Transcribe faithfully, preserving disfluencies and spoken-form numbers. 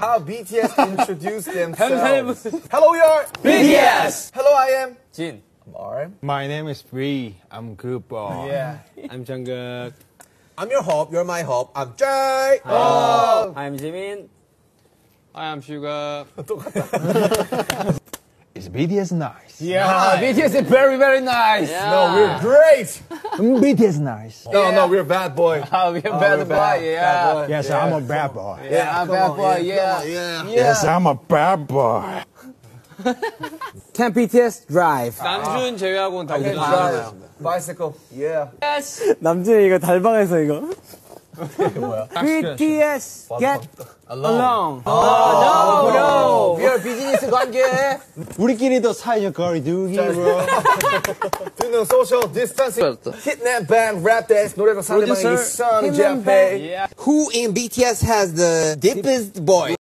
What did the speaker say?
how B T S introduced themselves. Hello, we are B T S. Hello, I am Jin. I'm R. My name is Bree. I'm good boy. Yeah. I'm Jungkook. I'm your hope. You're my hope. I'm Jay. Oh. I'm Jimin. Hi, I'm Sugar. Is B T S nice? Yeah. B T S is very, very nice. Yeah. No, we're great. B T S nice. No, no, we're bad boy. Oh, we're Oh, bad we're boy. bad. Yeah. Bad boy. Yes, Yeah. I'm a bad boy. Yeah, I'm bad boy. Yeah. Yeah. Yes, I'm a bad boy. Can B T S drive? 남준 제외하고는 다 Can drive. Bicycle. Yeah. Yes. 남준이 이거 달방에서 이거. B T S get along. Oh, no, no. We are 비즈니스 관계. 우리끼리도 사이좋게 거리두기. Do no social distancing. Kidnap band, rap dance, 노래가 상대방에게 son, Japan. Who in B T S has the deepest voice?